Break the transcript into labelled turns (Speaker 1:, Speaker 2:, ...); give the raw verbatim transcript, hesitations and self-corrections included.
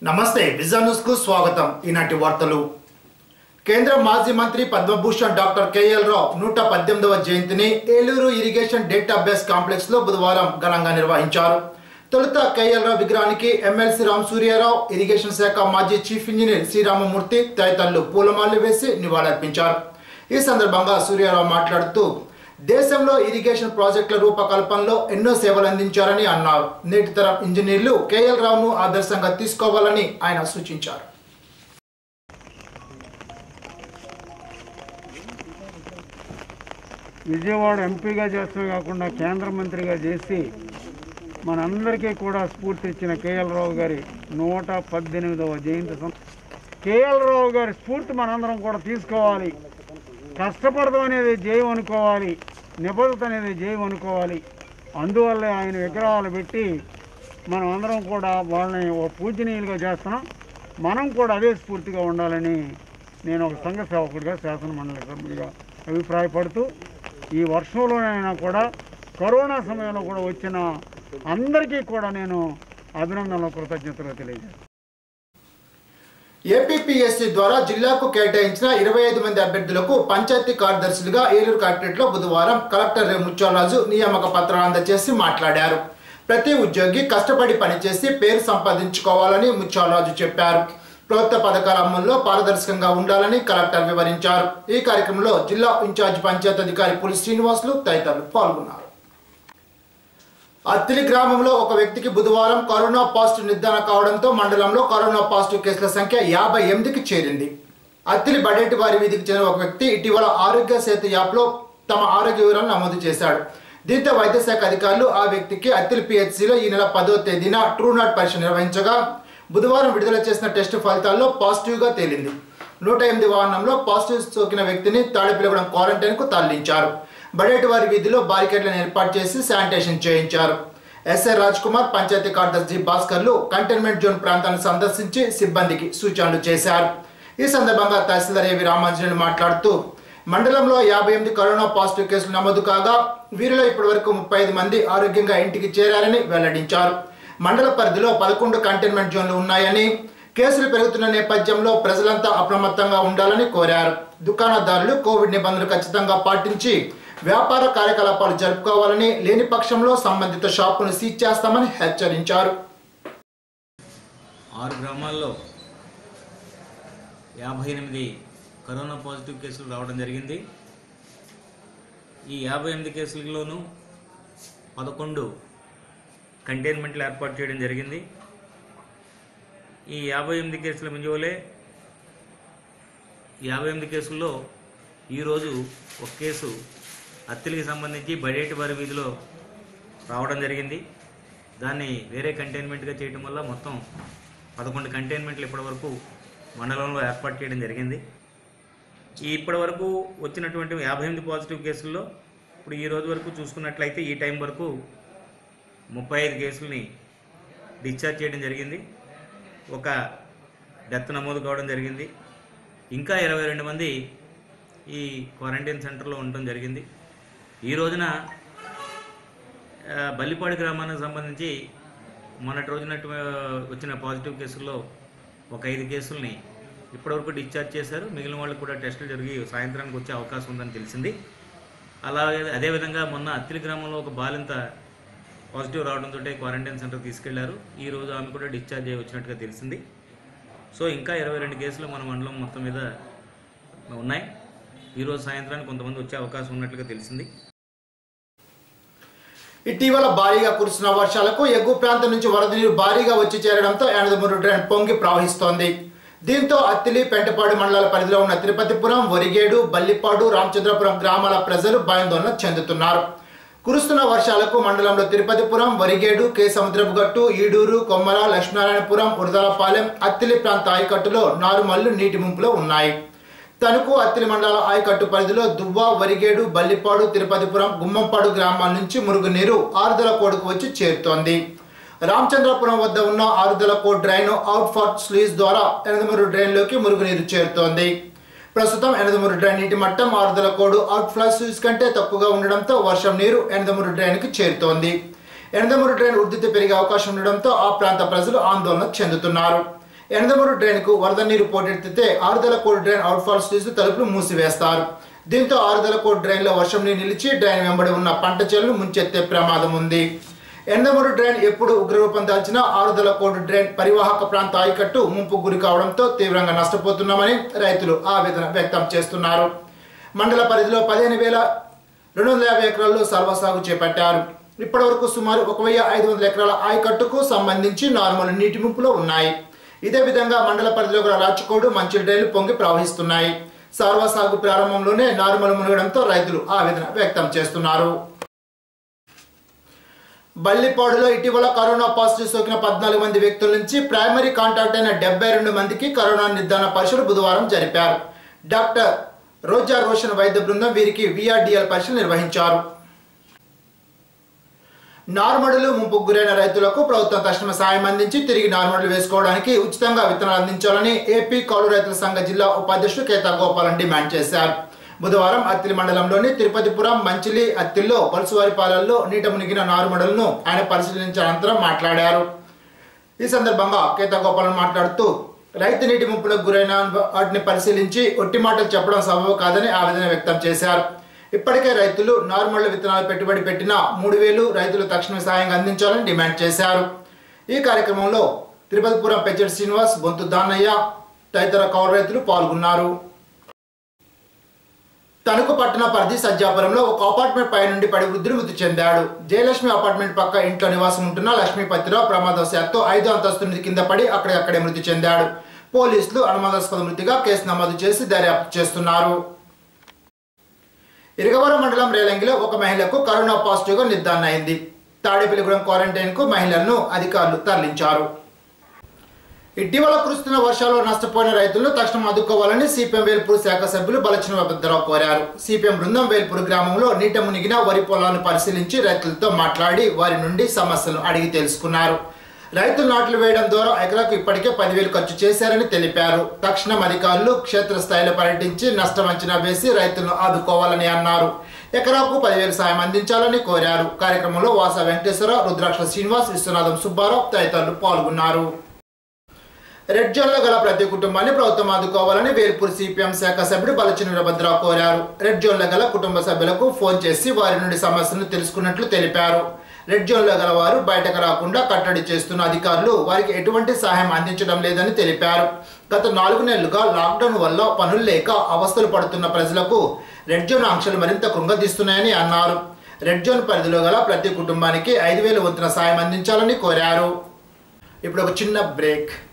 Speaker 1: నమస్తే vision news కు స్వాగతం। ఈనాటి వార్తలు। కేంద్ర మాజీ మంత్రి పద్మభూషణ్ డాక్టర్ కేఎల్ రావు నూట పద్దెనిమిదవ జయంతిని ఏలూరు ఇరిగేషన్ డేటాబేస్ కాంప్లెక్స్ లో బుధవారం ఘనంగా నిర్వహించారు। తొలుత కేఎల్ రావు విగ్రహానికి ఎమ్మెల్సీ రామ్ సూర్యారావు, ఇరిగేషన్ శాఖ మాజీ చీఫ్ ఇంజనీర్ శ్రీరామమూర్తి తదితరులు పూలమాలలు వేసి నివాళులర్పించారు। ఈ సందర్భంగా సూర్యారావు మాట్లాడుతూ దేశంలో ఇరిగేషన్ ప్రాజెక్టుల రూపకల్పనలో ఎన్నో సేవలు అందించారని అన్నారు। నేటి తరం ఇంజనీర్లు కేఎల్ రావును ఆదర్శంగా తీసుకోవాలని ఆయన సూచించారు।
Speaker 2: విజయవాడ ఎంపీగా చేస్తూ కాకుండా కేంద్ర మంత్రిగా చేసి మనందరికీ కూడా స్ఫూర్తి ఇచ్చిన కేఎల్ రావు గారి నూట పద్దెనిమిదవ జయంతి కేఎల్ రావు గారి స్ఫూర్తి మనందరం కూడా తీసుకోవాలి। కష్టపడడం అనేది జయం అనుకోవాలి, నిబద్ధత అనేది జయం అనుకోవాలి। అందువల్లే ఆయన విగ్రహాలు పెట్టి మనం అందరం కూడా వాళ్ళని ఒక పూజనీయులుగా చేస్తున్నాం। మనం కూడా అదే స్ఫూర్తిగా ఉండాలని నేను ఒక సంఘ సేవకుడిగా, శాసన మండలి సభ్యుడిగా అభిప్రాయపడుతూ ఈ వర్షంలోనైనా కూడా కరోనా సమయంలో కూడా వచ్చిన అందరికీ కూడా నేను అభినందనలు, కృతజ్ఞతలు తెలియజేస్తాను।
Speaker 1: ఏపీపీఎస్సీ ద్వారా జిల్లాకు కేటాయించిన ఇరవై ఐదు మంది అభ్యర్థులకు పంచాయతీ కార్యదర్శులుగా ఏలూరు కలెక్టరేట్లో బుధవారం కలెక్టర్ రే ముత్యాలరాజు నియామక పత్రాలు అందజేసి మాట్లాడారు। ప్రతి ఉద్యోగి కష్టపడి పనిచేసి పేరు సంపాదించుకోవాలని ముత్యాలరాజు చెప్పారు। ప్రభుత్వ పథకాల అమల్లో పారదర్శకంగా ఉండాలని కలెక్టర్ వివరించారు। ఈ కార్యక్రమంలో జిల్లా ఇన్ఛార్జ్ పంచాయతీ అధికారి పులి శ్రీనివాసులు తదితరులు పాల్గొన్నారు। అత్తిలి గ్రామంలో ఒక వ్యక్తికి బుధవారం కరోనా పాజిటివ్ నిర్ధారణ కావడంతో మండలంలో కరోనా పాజిటివ్ కేసుల సంఖ్య యాభై ఎనిమిదికి చేరింది। అత్తిలి బడేటి వారి వీధికి చెందిన ఒక వ్యక్తి ఇటీవల ఆరోగ్య సేతు యాప్లో తమ ఆరోగ్య వివరాలను నమోదు చేశాడు। దీంతో వైద్య శాఖ అధికారులు ఆ వ్యక్తికి అత్తిలి పిహెచ్సిలో ఈ నెల పదో తేదీన ట్రూనాట్ పరీక్ష నిర్వహించగా బుధవారం విడుదల చేసిన టెస్టు ఫలితాల్లో పాజిటివ్గా తేలింది। నూట ఎనిమిది వాహనంలో పాజిటివ్ సోకిన వ్యక్తిని తాడిపిలగూడెం క్వారంటైన్కు తరలించారు। బడేటి వారి వీధిలో బారికేడ్లను ఏర్పాటు చేసి శానిటేషన్ చేయించారు। ఎస్ఐ రాజ్ కుమార్, పంచాయతీ కార్యదర్శి జి భాస్కర్లు కంటైన్మెంట్ జోన్ ప్రాంతాన్ని సందర్శించి సిబ్బందికి సూచనలు చేశారు। ఈ సందర్భంగా తహసీల్దార్ ఏవి రామాంజనేయులు మాట్లాడుతూ మండలంలో యాభై ఎనిమిది కరోనా పాజిటివ్ కేసులు నమోదు కాగా వీరిలో ఇప్పటి వరకు ముప్పై ఐదు మంది ఆరోగ్యంగా ఇంటికి చేరారని వెల్లడించారు। మండల పరిధిలో పదకొండు కంటైన్మెంట్ జోన్లు ఉన్నాయని, కేసులు పెరుగుతున్న నేపథ్యంలో ప్రజలంతా అప్రమత్తంగా ఉండాలని కోరారు। దుకాణదారులు కోవిడ్ నిబంధనలు ఖచ్చితంగా పాటించి వ్యాపార కార్యకలాపాలు జరుపుకోవాలని, లేని పక్షంలో సంబంధిత షాపును సీజ్ చేస్తామని హెచ్చరించారు।
Speaker 3: ఆరు గ్రామాల్లో యాభై ఎనిమిది కరోనా పాజిటివ్ కేసులు రావడం జరిగింది। ఈ యాభై ఎనిమిది కేసులలోనూ పదకొండు కంటైన్మెంట్లు ఏర్పాటు చేయడం జరిగింది। ఈ యాభై ఎనిమిది కేసుల మింజోలే యాభై ఎనిమిది కేసుల్లో ఈరోజు ఒక కేసు అత్తిలికి సంబంధించి బడేటి వారి వీధిలో రావడం జరిగింది। దాన్ని వేరే కంటైన్మెంట్గా చేయడం వల్ల మొత్తం పదకొండు కంటైన్మెంట్లు ఇప్పటివరకు మండలంలో ఏర్పాటు చేయడం జరిగింది। ఈ ఇప్పటి వరకు వచ్చినటువంటి యాభై ఎనిమిది పాజిటివ్ కేసుల్లో ఇప్పుడు ఈ రోజు వరకు చూసుకున్నట్లయితే ఈ టైం వరకు ముప్పై ఐదు కేసుల్ని డిశ్చార్జ్ చేయడం జరిగింది। ఒక డెత్ నమోదు కావడం జరిగింది। ఇంకా ఇరవై రెండు మంది ఈ క్వారంటైన్ సెంటర్లో ఉండటం జరిగింది। ఈ రోజున బల్లిపాడు గ్రామానికి సంబంధించి మొన్నటి రోజున వచ్చిన పాజిటివ్ కేసుల్లో ఒక ఐదు కేసుల్ని ఇప్పటివరకు డిశ్చార్జ్ చేశారు। మిగిలిన వాళ్ళకి కూడా టెస్టులు జరిగి సాయంత్రానికి వచ్చే అవకాశం ఉందని తెలిసింది। అలాగే అదేవిధంగా మొన్న అత్తిలి గ్రామంలో ఒక బాలింత పాజిటివ్ రావడంతో క్వారంటైన్ సెంటర్ తీసుకెళ్లారు। ఈ రోజు ఆమె కూడా డిశ్చార్జ్ అయ్యి వచ్చినట్టుగా తెలిసింది। సో ఇంకా ఇరవై రెండు కేసులు మన మండలం మొత్తం మీద ఉన్నాయి। ఈరోజు సాయంత్రానికి కొంతమంది వచ్చే అవకాశం ఉన్నట్లుగా తెలిసింది।
Speaker 1: ఇటీవల భారీగా కురుస్తున్న వర్షాలకు ఎగువ ప్రాంతం నుంచి వరద నీరు భారీగా వచ్చి చేరడంతో ఎనదమూరు డ్రైన్ పొంగి ప్రవహిస్తోంది। దీంతో అత్తిలి, పెంటపాడు మండలాల పరిధిలో ఉన్న తిరుపతిపురం, వరిగేడు, బల్లిపాడు, రామచంద్రపురం గ్రామాల ప్రజలు భయాందోళన చెందుతున్నారు। కురుస్తున్న వర్షాలకు మండలంలో తిరుపతిపురం, వరిగేడు, కే సముద్రపుగట్టు, ఈడూరు, కొమ్మర, లక్ష్మీనారాయణపురం, ఉరదలపాలెం, అత్తిలి ప్రాంత ఆయకట్టులో నారుమల్లు నీటి ముంపులో ఉన్నాయి। తణుకు, అత్తిలి మండల ఆయకట్టు పరిధిలో దువ్వ, వరిగేడు, బల్లిపాడు, తిరుపతిపురం, గుమ్మంపాడు గ్రామాల నుంచి మురుగునీరు ఆరుదల కోడుకు వచ్చి చేరుతోంది। రామచంద్రపురం వద్ద ఉన్న Arudala Kod drain outfall sluice ద్వారా ఎనదమూరు డ్రైన్లోకి మురుగునీరు చేరుతోంది। ప్రస్తుతం ఎనదమూరు డ్రైన్ నీటి మట్టం Arudala Kodu outflow sluice కంటే తక్కువగా ఉండడంతో వర్షం నీరు ఎనదమూరు డ్రైన్కి చేరుతోంది। ఎనదమూరు డ్రైన్ ఉధృతి పెరిగే అవకాశం ఉండడంతో ఆ ప్రాంత ప్రజలు ఆందోళన చెందుతున్నారు। ఎనదమూరు డ్రైన్కు వరద నీరు పోటెత్తితే ఆరుదలకోడు డ్రైన్ అవుట్ఫాల్ స్టేజ్ తలుపులు మూసివేస్తారు. దీంతో ఆరుదలకోడు డ్రైన్లో వర్షం నీరు నిలిచి డ్రైన్ వెంబడి ఉన్న పంట చేలను ముంచెత్తే ప్రమాదం ఉంది. ఎనదమూరు డ్రైన్ ఎప్పుడు ఉగ్రరూపం దాల్చినా ఆరుదలకోడు డ్రైన్ పరివాహక ప్రాంత ఆయకట్టు ముంపు గురి కావడంతో తీవ్రంగా నష్టపోతున్నామని రైతులు ఆవేదన వ్యక్తం చేస్తున్నారు. మండల పరిధిలో పదిహేను వేల రెండు వందల యాభై ఎకరాల్లో సర్వసాగు చేపట్టారు. ఇప్పటి వరకు సుమారు ఒక వెయ్యి ఐదు వందల ఎకరాల ఆయకట్టుకు సంబంధించి నార్మల్ నీటి ముంపులో ఉన్నాయి. ఇదే విధంగా మండల పరిధిలో కూడా రాచకోడు మంచిల్ డ్రైన్లు పొంగి ప్రవహిస్తున్నాయి. సర్వసాగు ప్రారంభంలోనే నార్మల్ మునగడంతో రైతులు ఆవేదన వ్యక్తం చేస్తున్నారు. బల్లిపాడులో ఇటీవల కరోనా పాజిటివ్ సోకిన పద్నాలుగు మంది వ్యక్తుల నుంచి ప్రైమరీ కాంటాక్ట్ అయిన డెబ్బై రెండు మందికి కరోనా నిర్ధారణ పరీక్షలు బుధవారం జరిపారు. డాక్టర్ రోజా రోషన్ వైద్య బృందం వీరికి విఆర్డిఎల్ పరీక్షలు నిర్వహించారు. నార్మడులు ముంపుకు గురైన రైతులకు ప్రభుత్వం తక్షణ సాయం అందించి తిరిగి నార్మడులు వేసుకోవడానికి ఉచితంగా విత్తనాలు అందించాలని ఏపీ కౌలు రైతుల సంఘ జిల్లా ఉపాధ్యక్షుడు కేతా గోపాలన్ డిమాండ్ చేశారు. బుధవారం అత్తిలి మండలంలోని తిరుపతిపురం మంచిలి అత్తిల్లో పలుసువారిపాలెంలో నీట మునిగిన నారుమడులను ఆయన పరిశీలించిన అనంతరం మాట్లాడారు. ఈ సందర్భంగా కేతా గోపాలన్ మాట్లాడుతూ రైతు నీటి ముంపులకు గురైన వాటిని పరిశీలించి ఒట్టి మాటలు చెప్పడం సబబు కాదని ఆవేదన వ్యక్తం చేశారు. ఇప్పటికే రైతులు నార్మల్ విత్తనాలు పెట్టుబడి పెట్టిన మూడు వేలు రైతులు తక్షణ సాయంగా అందించాలని డిమాండ్ చేశారు. ఈ కార్యక్రమంలో తిరుపతిపురం పెచ్చడి శ్రీనివాస్, బొంతు దానయ్య తదితర కౌలు రైతులు పాల్గొన్నారు. తణుకు పట్టణ పరిధి సజ్జాపురంలో ఒక అపార్ట్మెంట్ పై నుండి పడి వృద్ధుడు మృతి చెందాడు. జయలక్ష్మి అపార్ట్మెంట్ పక్క ఇంట్లో నివాసం ఉంటున్న లక్ష్మీపతిరావు ప్రమాదవశాత్తు ఐదో అంతస్తు నుంచి కింద పడి అక్కడే మృతి చెందాడు. పోలీసులు అనుమానాస్పద మృతిగా కేసు నమోదు చేసి దర్యాప్తు చేస్తున్నారు. ఇరగవరం మండలం రేలంగిలో ఒక మహిళకు కరోనా పాజిటివ్గా నిర్ధారణ అయింది. తాడేపల్లిగూడెం క్వారంటైన్కు మహిళలను అధికారులు తరలించారు. ఇటీవల కురుస్తున్న వర్షాల్లో నష్టపోయిన రైతులను తక్షణం ఆదుకోవాలని సిపిఎం వేల్పూర్ శాఖ సభ్యులు బలచిన భద్రరావు కోరారు. సిపిఎం బృందం వేల్పూర్ గ్రామంలో నీట మునిగిన వరి పొలాలను పరిశీలించి రైతులతో మాట్లాడి వారి నుండి సమస్యలను అడిగి తెలుసుకున్నారు. రైతులు నాట్లు వేయడం ద్వారా ఎకరాకు ఇప్పటికే పదివేలు ఖర్చు చేశారని తెలిపారు. తక్షణం అధికారులు క్షేత్రస్థాయిలో పర్యటించి నష్టం అంచనా వేసి రైతులను ఆదుకోవాలని అన్నారు. ఎకరాకు పదివేలు సాయం అందించాలని కోరారు. కార్యక్రమంలో వాస వెంకటేశ్వరరావు, రుద్రాక్ష శ్రీనివాస్, విశ్వనాథం సుబ్బారావు తదితరులు పాల్గొన్నారు. రెడ్ జోన్లో గల ప్రతి కుటుంబాన్ని ప్రభుత్వం ఆదుకోవాలని వేల్పూర్ సిపిఎం శాఖ సభ్యుడు బలచిన వీరభద్రరావు కోరారు. రెడ్ జోన్లో గల కుటుంబ సభ్యులకు ఫోన్ చేసి వారి నుండి సమస్యలను తెలుసుకున్నట్లు తెలిపారు. రెడ్ జోన్లో గల వారు బయటకు రాకుండా కట్టడి చేస్తున్న అధికారులు వారికి ఎటువంటి సహాయం అందించడం లేదని తెలిపారు. గత నాలుగు నెలలుగా లాక్డౌన్ వల్ల పనులు లేక అవస్థలు పడుతున్న ప్రజలకు రెడ్ జోన్ ఆంక్షలు మరింత కృంగదీస్తున్నాయని అన్నారు. రెడ్ జోన్ పరిధిలో గల ప్రతి కుటుంబానికి ఐదు వేల వంతున సాయం అందించాలని కోరారు. ఇప్పుడు ఒక చిన్న బ్రేక్.